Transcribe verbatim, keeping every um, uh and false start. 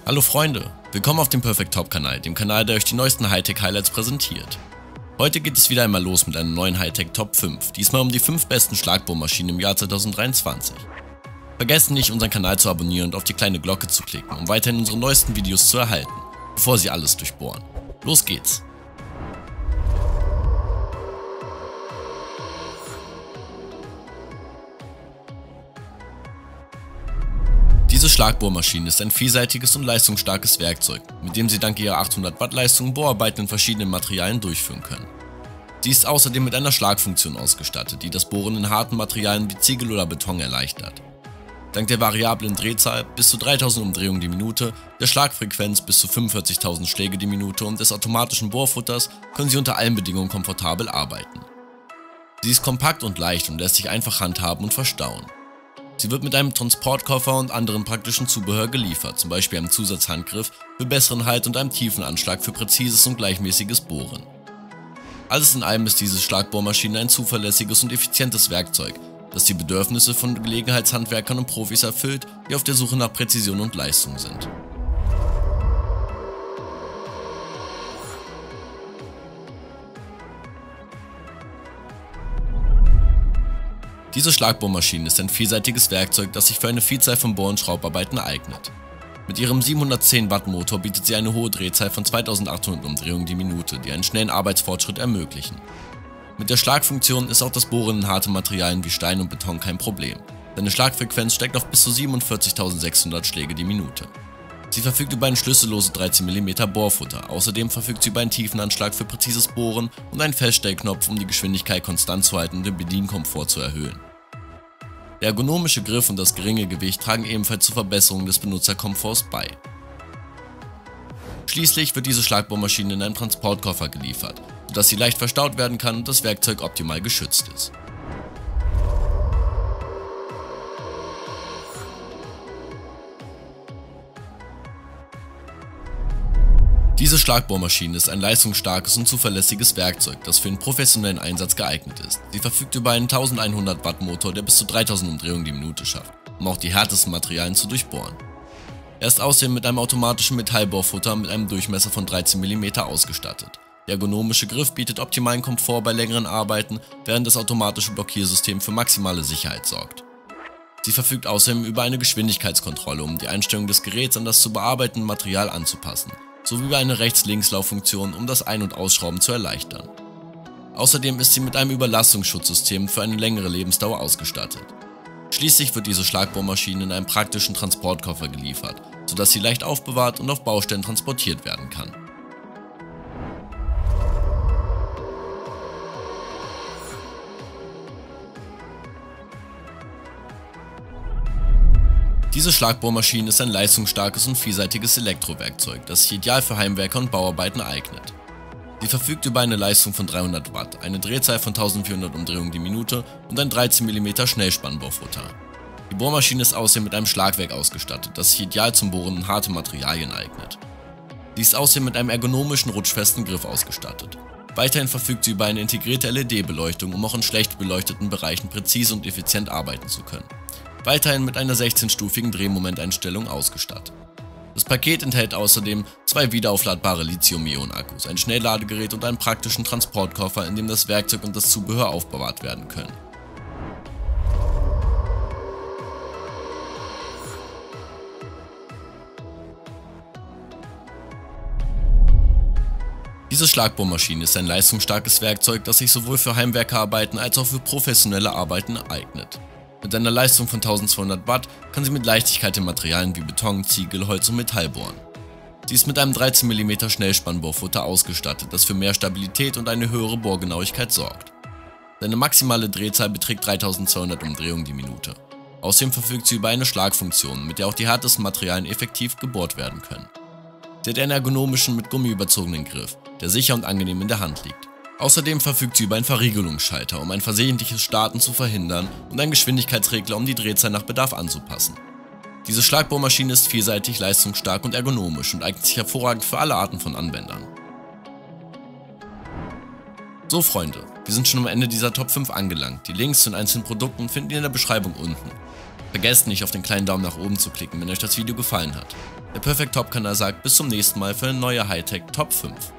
Hallo Freunde, willkommen auf dem Perfect Top Kanal, dem Kanal, der euch die neuesten Hightech-Highlights präsentiert. Heute geht es wieder einmal los mit einer neuen Hightech Top fünf, diesmal um die fünf besten Schlagbohrmaschinen im Jahr zweitausenddreiundzwanzig. Vergesst nicht, unseren Kanal zu abonnieren und auf die kleine Glocke zu klicken, um weiterhin unsere neuesten Videos zu erhalten, bevor sie alles durchbohren. Los geht's! Diese Schlagbohrmaschine ist ein vielseitiges und leistungsstarkes Werkzeug, mit dem Sie dank ihrer achthundert Watt Leistung Bohrarbeiten in verschiedenen Materialien durchführen können. Sie ist außerdem mit einer Schlagfunktion ausgestattet, die das Bohren in harten Materialien wie Ziegel oder Beton erleichtert. Dank der variablen Drehzahl bis zu dreitausend Umdrehungen die Minute, der Schlagfrequenz bis zu fünfundvierzigtausend Schläge die Minute und des automatischen Bohrfutters können Sie unter allen Bedingungen komfortabel arbeiten. Sie ist kompakt und leicht und lässt sich einfach handhaben und verstauen. Sie wird mit einem Transportkoffer und anderen praktischen Zubehör geliefert, zum Beispiel einem Zusatzhandgriff für besseren Halt und einem tiefen Anschlag für präzises und gleichmäßiges Bohren. Alles in allem ist diese Schlagbohrmaschine ein zuverlässiges und effizientes Werkzeug, das die Bedürfnisse von Gelegenheitshandwerkern und Profis erfüllt, die auf der Suche nach Präzision und Leistung sind. Diese Schlagbohrmaschine ist ein vielseitiges Werkzeug, das sich für eine Vielzahl von Bohr- und Schraubarbeiten eignet. Mit ihrem siebenhundertzehn Watt Motor bietet sie eine hohe Drehzahl von zweitausendachthundert Umdrehungen die Minute, die einen schnellen Arbeitsfortschritt ermöglichen. Mit der Schlagfunktion ist auch das Bohren in harte Materialien wie Stein und Beton kein Problem. Seine Schlagfrequenz steigt auf bis zu siebenundvierzigtausendsechshundert Schläge die Minute. Sie verfügt über ein schlüsselloses dreizehn Millimeter Bohrfutter, außerdem verfügt sie über einen Tiefenanschlag für präzises Bohren und einen Feststellknopf, um die Geschwindigkeit konstant zu halten und den Bedienkomfort zu erhöhen. Der ergonomische Griff und das geringe Gewicht tragen ebenfalls zur Verbesserung des Benutzerkomforts bei. Schließlich wird diese Schlagbohrmaschine in einem Transportkoffer geliefert, sodass sie leicht verstaut werden kann und das Werkzeug optimal geschützt ist. Diese Schlagbohrmaschine ist ein leistungsstarkes und zuverlässiges Werkzeug, das für den professionellen Einsatz geeignet ist. Sie verfügt über einen eintausendeinhundert Watt Motor, der bis zu dreitausend Umdrehungen die Minute schafft, um auch die härtesten Materialien zu durchbohren. Er ist außerdem mit einem automatischen Metallbohrfutter mit einem Durchmesser von dreizehn Millimeter ausgestattet. Der ergonomische Griff bietet optimalen Komfort bei längeren Arbeiten, während das automatische Blockiersystem für maximale Sicherheit sorgt. Sie verfügt außerdem über eine Geschwindigkeitskontrolle, um die Einstellung des Geräts an das zu bearbeitende Material anzupassen, sowie über eine Rechts-Links-Lauffunktion, um das Ein- und Ausschrauben zu erleichtern. Außerdem ist sie mit einem Überlastungsschutzsystem für eine längere Lebensdauer ausgestattet. Schließlich wird diese Schlagbohrmaschine in einem praktischen Transportkoffer geliefert, sodass sie leicht aufbewahrt und auf Baustellen transportiert werden kann. Diese Schlagbohrmaschine ist ein leistungsstarkes und vielseitiges Elektrowerkzeug, das sich ideal für Heimwerker und Bauarbeiten eignet. Sie verfügt über eine Leistung von dreihundert Watt, eine Drehzahl von eintausendvierhundert Umdrehungen die Minute und ein dreizehn Millimeter Schnellspannbohrfutter. Die Bohrmaschine ist außerdem mit einem Schlagwerk ausgestattet, das sich ideal zum Bohren in harte Materialien eignet. Sie ist außerdem mit einem ergonomischen, rutschfesten Griff ausgestattet. Weiterhin verfügt sie über eine integrierte L E D-Beleuchtung, um auch in schlecht beleuchteten Bereichen präzise und effizient arbeiten zu können. Weiterhin mit einer sechzehnstufigen Drehmomenteinstellung ausgestattet. Das Paket enthält außerdem zwei wiederaufladbare Lithium-Ionen-Akkus, ein Schnellladegerät und einen praktischen Transportkoffer, in dem das Werkzeug und das Zubehör aufbewahrt werden können. Diese Schlagbohrmaschine ist ein leistungsstarkes Werkzeug, das sich sowohl für Heimwerkerarbeiten als auch für professionelle Arbeiten eignet. Mit einer Leistung von eintausendzweihundert Watt kann sie mit Leichtigkeit in Materialien wie Beton, Ziegel, Holz und Metall bohren. Sie ist mit einem dreizehn Millimeter Schnellspannbohrfutter ausgestattet, das für mehr Stabilität und eine höhere Bohrgenauigkeit sorgt. Seine maximale Drehzahl beträgt dreitausendzweihundert Umdrehungen die Minute. Außerdem verfügt sie über eine Schlagfunktion, mit der auch die härtesten Materialien effektiv gebohrt werden können. Sie hat einen ergonomischen, mit Gummi überzogenen Griff, der sicher und angenehm in der Hand liegt. Außerdem verfügt sie über einen Verriegelungsschalter, um ein versehentliches Starten zu verhindern, und einen Geschwindigkeitsregler, um die Drehzahl nach Bedarf anzupassen. Diese Schlagbohrmaschine ist vielseitig, leistungsstark und ergonomisch und eignet sich hervorragend für alle Arten von Anwendern. So Freunde, wir sind schon am Ende dieser Top fünf angelangt. Die Links zu den einzelnen Produkten findet ihr in der Beschreibung unten. Vergesst nicht, auf den kleinen Daumen nach oben zu klicken, wenn euch das Video gefallen hat. Der Perfect Top Kanal sagt bis zum nächsten Mal für eine neue Hightech Top fünf.